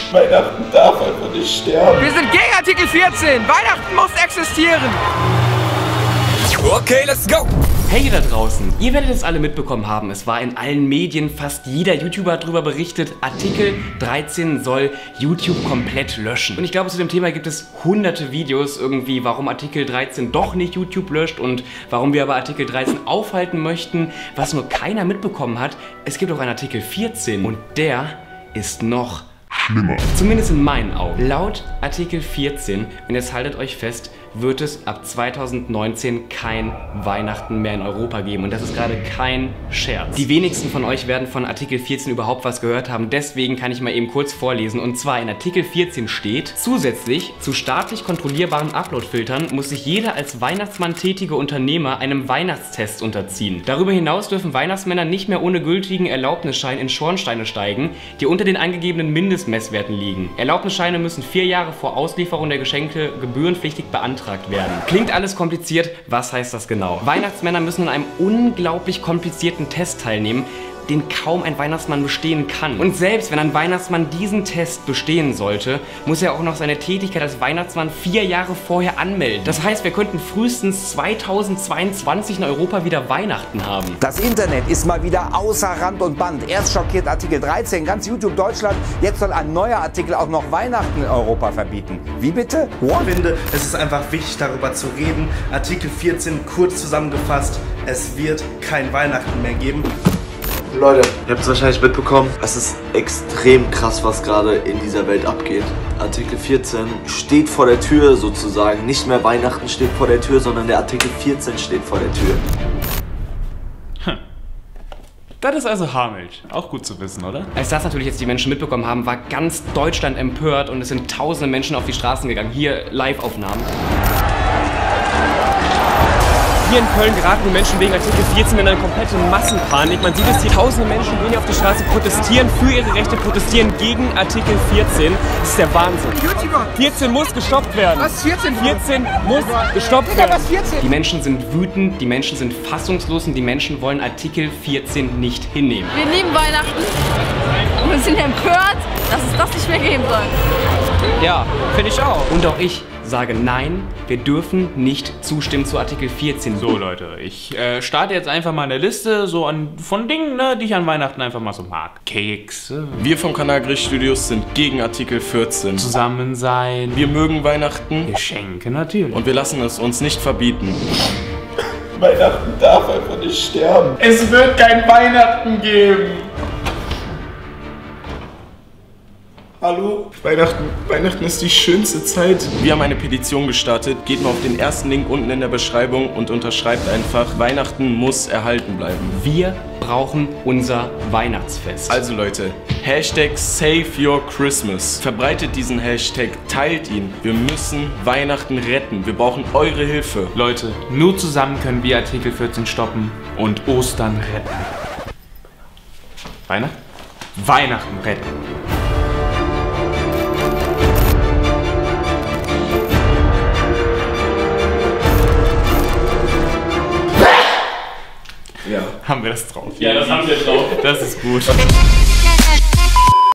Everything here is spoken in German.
Weihnachten darf einfach nicht sterben. Wir sind gegen Artikel 14. Weihnachten muss existieren. Okay, let's go! Hey ihr da draußen, ihr werdet es alle mitbekommen haben, es war in allen Medien, fast jeder YouTuber hat darüber berichtet, Artikel 13 soll YouTube komplett löschen. Und ich glaube, zu dem Thema gibt es hunderte Videos irgendwie, warum Artikel 13 doch nicht YouTube löscht und warum wir aber Artikel 13 aufhalten möchten. Was nur keiner mitbekommen hat, es gibt auch einen Artikel 14 und der ist noch schlimmer. Zumindest in meinen Augen. Laut Artikel 14, und jetzt haltet euch fest, wird es ab 2019 kein Weihnachten mehr in Europa geben. Und das ist gerade kein Scherz. Die wenigsten von euch werden von Artikel 14 überhaupt was gehört haben. Deswegen kann ich mal eben kurz vorlesen. Und zwar in Artikel 14 steht: Zusätzlich zu staatlich kontrollierbaren Upload-Filtern muss sich jeder als Weihnachtsmann tätige Unternehmer einem Weihnachtstest unterziehen. Darüber hinaus dürfen Weihnachtsmänner nicht mehr ohne gültigen Erlaubnisschein in Schornsteine steigen, die unter den angegebenen Mindestmesswerten liegen. Erlaubnisscheine müssen 4 Jahre vor Auslieferung der Geschenke gebührenpflichtig beantragt werden. Klingt alles kompliziert, was heißt das genau? Weihnachtsmänner müssen an einem unglaublich komplizierten Test teilnehmen, den kaum ein Weihnachtsmann bestehen kann. Und selbst wenn ein Weihnachtsmann diesen Test bestehen sollte, muss er auch noch seine Tätigkeit als Weihnachtsmann 4 Jahre vorher anmelden. Das heißt, wir könnten frühestens 2022 in Europa wieder Weihnachten haben. Das Internet ist mal wieder außer Rand und Band. Erst schockiert Artikel 13 ganz YouTube Deutschland, jetzt soll ein neuer Artikel auch noch Weihnachten in Europa verbieten. Wie bitte? What? Ich finde, es ist einfach wichtig, darüber zu reden. Artikel 14 kurz zusammengefasst, es wird kein Weihnachten mehr geben. Leute, ihr habt es wahrscheinlich mitbekommen, es ist extrem krass, was gerade in dieser Welt abgeht. Artikel 14 steht vor der Tür sozusagen. Nicht mehr Weihnachten steht vor der Tür, sondern der Artikel 14 steht vor der Tür. Das ist also Haarmilch. Auch gut zu wissen, oder? Als das natürlich jetzt die Menschen mitbekommen haben, war ganz Deutschland empört und es sind tausende Menschen auf die Straßen gegangen. Hier Live-Aufnahmen. Hier in Köln geraten die Menschen wegen Artikel 14 in eine komplette Massenpanik. Man sieht es hier, tausende Menschen gehen hier auf die Straße, protestieren für ihre Rechte, protestieren gegen Artikel 14. Das ist der Wahnsinn. 14 muss gestoppt werden. Was 14? 14 muss gestoppt werden. Was 14? Die Menschen sind wütend, die Menschen sind fassungslos und die Menschen wollen Artikel 14 nicht hinnehmen. Wir lieben Weihnachten und wir sind empört, dass es das nicht mehr geben soll. Ja, finde ich auch. Und auch ich sage nein, wir dürfen nicht zustimmen zu Artikel 14. So Leute, ich starte jetzt einfach mal eine Liste so von Dingen, ne, die ich an Weihnachten einfach mal so mag. Kekse. Wir vom Kanal Grisch Studios sind gegen Artikel 14. Zusammen sein. Wir mögen Weihnachten. Geschenke natürlich. Und wir lassen es uns nicht verbieten. Weihnachten darf einfach nicht sterben. Es wird kein Weihnachten geben. Hallo? Weihnachten ist die schönste Zeit. Wir haben eine Petition gestartet. Geht mal auf den ersten Link unten in der Beschreibung und unterschreibt einfach: Weihnachten muss erhalten bleiben. Wir brauchen unser Weihnachtsfest. Also Leute, Hashtag Save Your Christmas. Verbreitet diesen Hashtag, teilt ihn. Wir müssen Weihnachten retten. Wir brauchen eure Hilfe. Leute, nur zusammen können wir Artikel 14 stoppen und Ostern retten. Weihnachten retten. Ja. Haben wir das drauf? Ja, das haben wir drauf. Das ist gut.